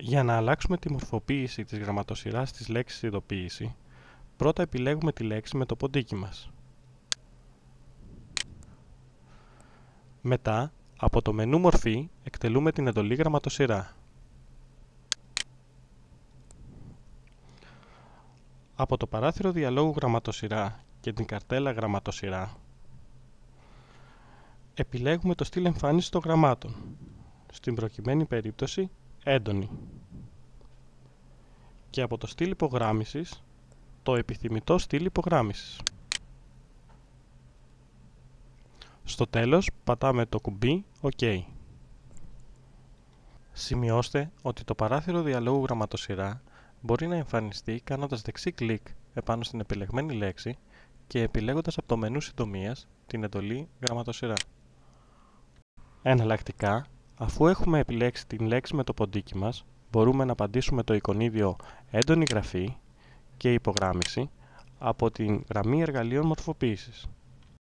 Για να αλλάξουμε τη μορφοποίηση της γραμματοσυράς της λέξης ειδοποίηση, πρώτα επιλέγουμε τη λέξη με το ποντίκι μας. Μετά, από το μενού μορφή, εκτελούμε την εντολή γραμματοσυρά. Από το παράθυρο διαλόγου γραμματοσυρά και την καρτέλα γραμματοσυρά, επιλέγουμε το στυλ εμφάνισης των γραμμάτων, στην προκειμένη περίπτωση έντονη, και από το στυλ υπογράμμισης, το επιθυμητό στυλ υπογράμμισης. Στο τέλος πατάμε το κουμπί OK. Σημειώστε ότι το παράθυρο διαλόγου γραμματοσυρά μπορεί να εμφανιστεί κάνοντας δεξί κλικ επάνω στην επιλεγμένη λέξη και επιλέγοντας από το μενού συντομίας την εντολή γραμματοσυρά. Εναλλακτικά, αφού έχουμε επιλέξει την λέξη με το ποντίκι μας, μπορούμε να απαντήσουμε το εικονίδιο έντονη γραφή και υπογράμμιση από την γραμμή εργαλείων μορφοποίησης.